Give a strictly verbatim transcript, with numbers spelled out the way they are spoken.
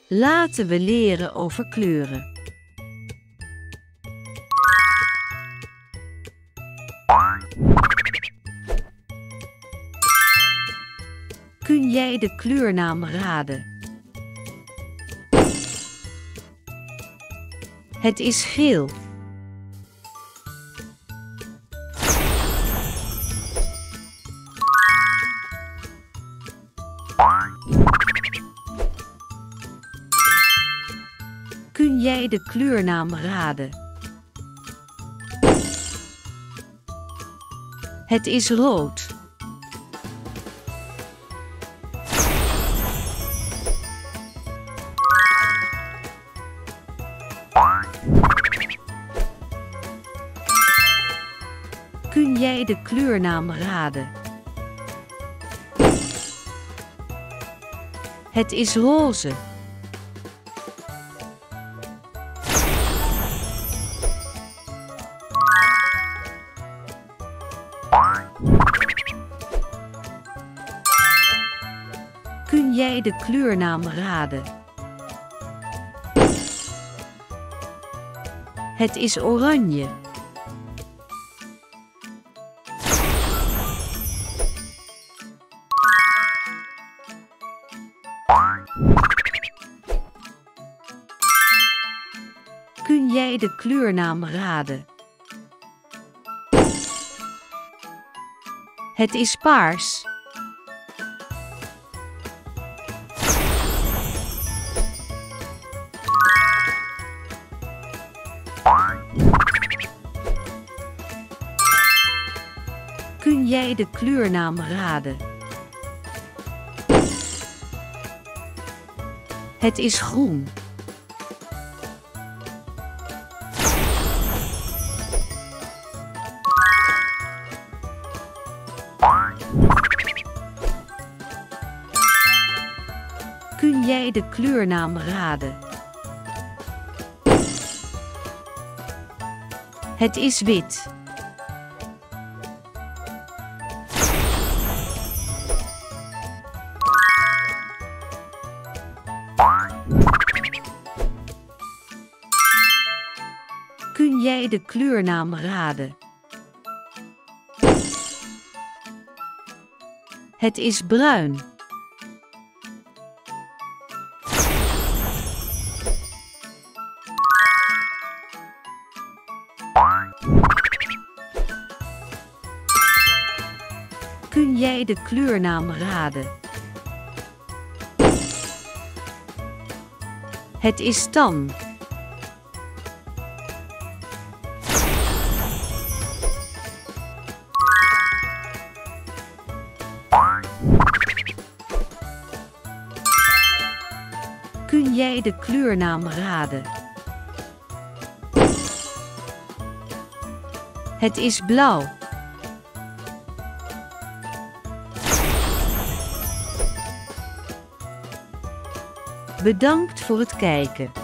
Laten we leren over kleuren. Kun jij de kleurnaam raden? Het is geel. Kun jij de kleurnaam raden? Het is rood. Kun jij de kleurnaam raden? Het is roze. Kun jij de kleurnaam raden? Het is oranje. Kun jij de kleurnaam raden? Het is paars. Kun jij de kleurnaam raden? Het is groen. Kun jij de kleurnaam raden? Het is wit. Kun jij de kleurnaam raden? Het is bruin. Kun jij de kleurnaam raden? Het is tan. Kun jij de kleurnaam raden? Het is blauw. Bedankt voor het kijken.